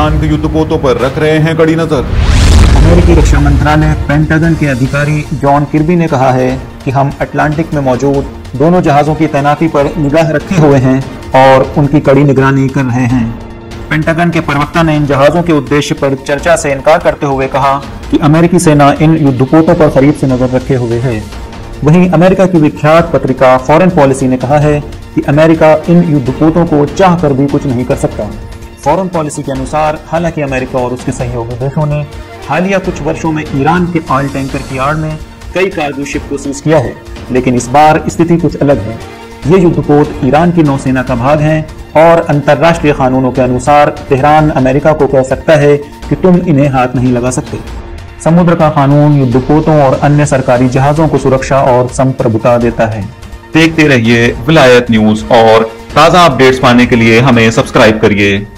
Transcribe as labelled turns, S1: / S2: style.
S1: Iran के युद्धपोतों पर रख रहे हैं कड़ी नजर।
S2: अमेरिकी रक्षा मंत्रालय पेंटागन के अधिकारी जॉन किर्बी ने कहा है कि हम अटलांटिक में मौजूद दोनों जहाजों की तैनाती पर निगाह रखे हुए हैं और उनकी कड़ी निगरानी कर रहे हैं। पेंटागन के प्रवक्ता ने इन जहाजों के उद्देश्य पर चर्चा से इनकार करते हुए कहा कि अमेरिकी सेना इन युद्धपोतों पर करीब से नजर रखे हुए है। वहीं अमेरिका की विख्यात पत्रिका फॉरेन पॉलिसी ने कहा है कि अमेरिका इन युद्धपोतों को चाह कर भी कुछ नहीं कर सकता। फॉरेन पॉलिसी के अनुसार हालांकि अमेरिका और उसके सहयोगी देशों ने हालिया कुछ वर्षों में ईरान के ऑयल टैंकर की आड़ में कई कार्गो शिप को सीज किया है, लेकिन इस बार स्थिति कुछ अलग है। ये युद्धपोत ईरान की नौसेना का भाग हैं और अंतर्राष्ट्रीय कानूनों के अनुसार तेहरान अमेरिका को कह सकता है कि तुम इन्हें हाथ नहीं लगा सकते। समुद्र का कानून युद्धपोतों और अन्य सरकारी जहाजों को सुरक्षा और संप्रभुता देता है।
S1: देखते रहिए विलायत न्यूज और ताज़ा अपडेट्स पाने के लिए हमें सब्सक्राइब करिए।